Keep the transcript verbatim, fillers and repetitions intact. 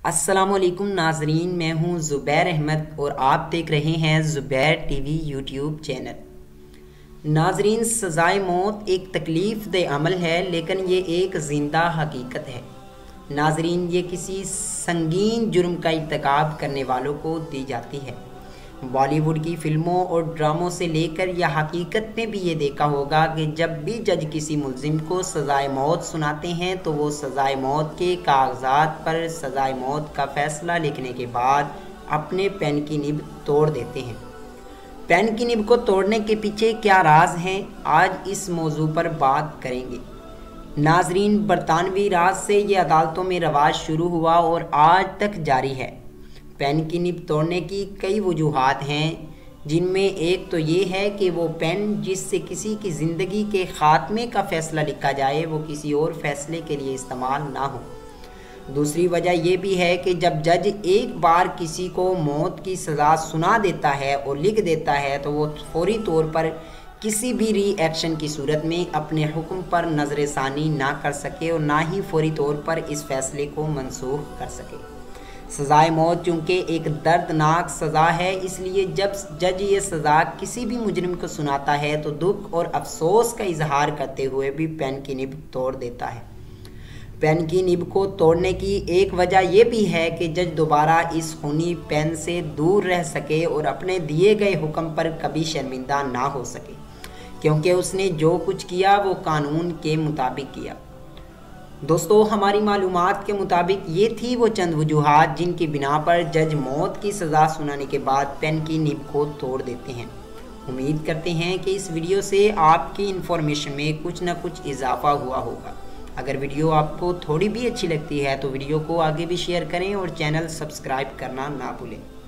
अस्सलाम वालेकुम नाजरीन, मैं हूं ज़ुबैर अहमद और आप देख रहे हैं ज़ुबैर टीवी यूट्यूब चैनल। नाजरीन, सज़ाए मौत एक तकलीफ़ दे अमल है, लेकिन ये एक ज़िंदा हकीकत है। नाजरीन, ये किसी संगीन जुर्म का इर्तिकाब करने वालों को दी जाती है। बॉलीवुड की फ़िल्मों और ड्रामों से लेकर या हकीकत में भी ये देखा होगा कि जब भी जज किसी मुल्ज़िम को सज़ाए मौत सुनाते हैं तो वो सज़ाए मौत के कागज़ात पर सज़ाए मौत का फ़ैसला लिखने के बाद अपने पेन की निब तोड़ देते हैं। पेन की निब को तोड़ने के पीछे क्या राज हैं, आज इस मौजू पर बात करेंगे। नाजरीन, बरतानवी राज से ये अदालतों में रवाज शुरू हुआ और आज तक जारी है। पेन की निब तोड़ने की कई वजूहात हैं, जिनमें एक तो ये है कि वो पेन जिससे किसी की ज़िंदगी के ख़ात्मे का फ़ैसला लिखा जाए वो किसी और फैसले के लिए इस्तेमाल ना हो। दूसरी वजह ये भी है कि जब जज एक बार किसी को मौत की सज़ा सुना देता है और लिख देता है तो वो फौरी तौर पर किसी भी रिएक्शन की सूरत में अपने हुक्म पर नज़रसानी ना कर सके और ना ही फौरी तौर पर इस फ़ैसले को मनसूख कर सके। सज़ाए मौत चूँकि एक दर्दनाक सज़ा है, इसलिए जब जज ये सज़ा किसी भी मुजरिम को सुनाता है तो दुख और अफसोस का इजहार करते हुए भी पेन की निब तोड़ देता है। पेन की निब को तोड़ने की एक वजह यह भी है कि जज दोबारा इस खूनी पेन से दूर रह सके और अपने दिए गए हुक्म पर कभी शर्मिंदा ना हो सके, क्योंकि उसने जो कुछ किया वो कानून के मुताबिक किया। दोस्तों, हमारी मालूमात के मुताबिक ये थी वो चंद वजूहात जिनकी बिना पर जज मौत की सज़ा सुनाने के बाद पेन की निब को तोड़ देते हैं। उम्मीद करते हैं कि इस वीडियो से आपकी इन्फॉर्मेशन में कुछ ना कुछ इजाफा हुआ होगा। अगर वीडियो आपको थोड़ी भी अच्छी लगती है तो वीडियो को आगे भी शेयर करें और चैनल सब्सक्राइब करना ना भूलें।